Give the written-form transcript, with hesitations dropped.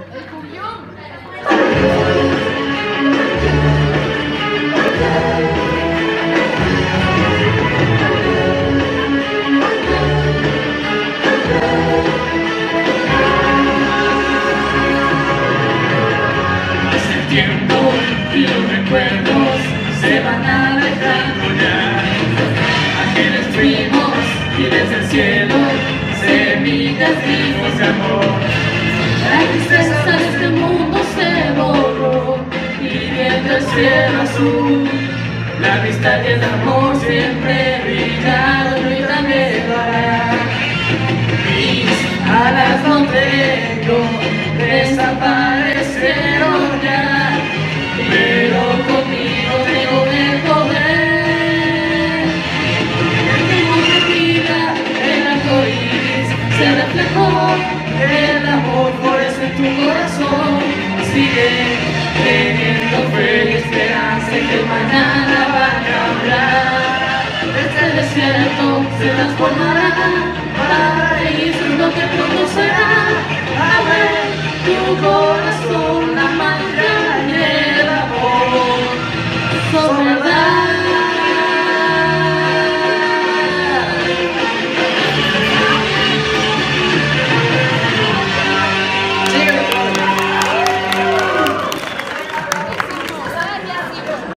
Tiempo y los recuerdos se van alejando ya. Ángeles fuimos y desde el cielo semillas vivos de amor. La tristeza de este mundo se borró y viendo el cielo azul, la amistad y el amor siempre brillaron y también lo hará. Mis alas no tengo, desaparecieron ya, pero conmigo tengo el poder. En tu vida el arco iris se reflejó, el amor florece en tu corazón. Sigue teniendo fe y esperanza que mañana va a cambiar. Este desierto se transformará